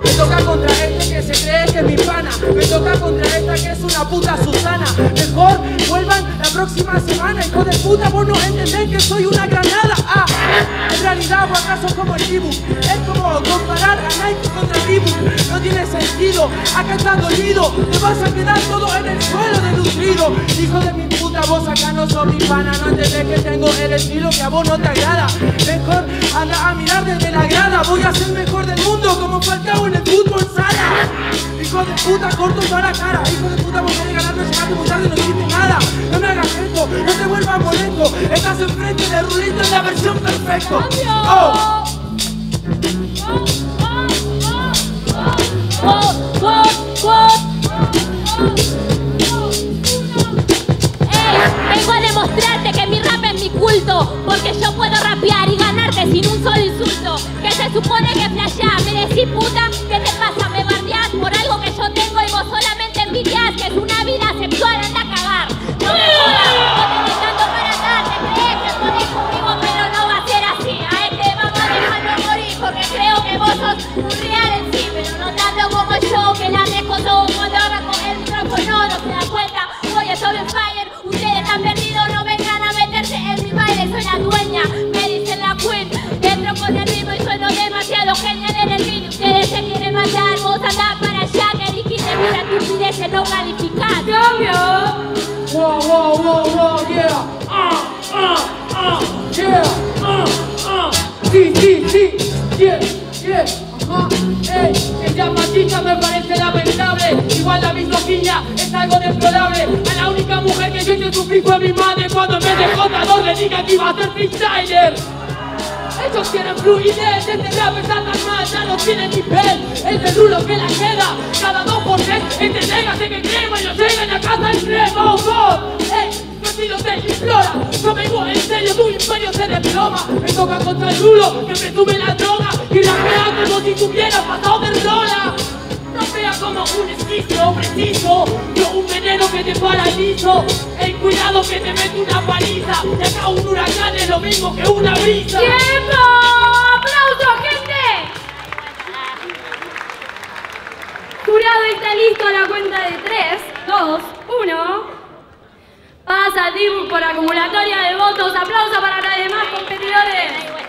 Me toca contra este que se cree que es mi pana. Me toca contra esta que es una puta Susana. Mejor vuelvan la próxima semana. Hijo de puta, vos no entendés que soy una granada. Ah, en realidad vos acaso como el Dibu. Es como comparar a Nike contra Reebok. No tiene sentido, acá estás dolido. Te vas a quedar todo en el suelo desnutrido. Hijo de mi puta, vos acá no sos mi pana. No entendés que tengo el estilo que a vos no te agrada. Mejor anda a mirar desde la grada. Voy a ser mejor del mundo como Falcao en el fútbol sala. Hijo de puta, corto toda la cara. Hijo de puta, vos querés ganar, no llegaste muy tarde, no hiciste nada. No me hagas esto, no te vuelvas molesto. Estás enfrente de Rulito en la versión perfecta. Oh. Vengo a demostrarte que mi rap es mi culto, porque yo puedo rapear y ganarte sin un solo insulto. Que se supone que flasheás, me decís puta, ¿qué te pasa? Me bardeás por algo que yo tengo y vos solamente envidiás, que es una vida sexual, anda a cagar. No me jodas, no tenés tanto para dar, te crees que podés conmigo, pero no va a ser así. A este vamos a dejarlo morir, porque creo que vos sos un real en sí, pero no tanto como yo, que la dejo todo cuando arranco el micrófono, no se da cuenta, hoy estoy en fire. Ustedes están perdidos, no vengan a meterse en mi baile, soy la dueña, me dicen la queen. Entro con el ritmo y sueno demasiado genial en el ring. Ustedes se quieren matar, vos andás para allá, que dijiste pura estupidez que no calificás. ¡Cambio! Wow, wow, wow, wow, yeah. Yeah. Sí, sí, sí, yeah, yeah. Ajá, ey, esa patita me parece lamentable. Igual la misoginia es algo deplorable. A la única mujer que yo hice sufrir fue mi madre cuando en vez de J2 le diga que iba a ser freestyler. Ellos tienen fluidez, este rap está tan mal, ya no tiene nivel. Es el rulo que la queda, cada 2 por 3. Este llega, sé que crema y no llega en la casa del crema. Oh God, yo sí lo te implora. Yo vengo en serio, tu imperio se desploma. Me toca contra el rulo que presume la droga y rapea como si tuviera pasado de rola. Rapea como un esquizo preciso, yo un veneno que te paralizo. El cuidado que te mete una paliza. Y acá un huracán es lo mismo que una brisa. ¡Tiempo! ¡Aplausos, gente! Jurado está listo a la cuenta de 3, 2, 1. Pasa Dibu por acumulatoria de votos. Aplausos para los demás competidores.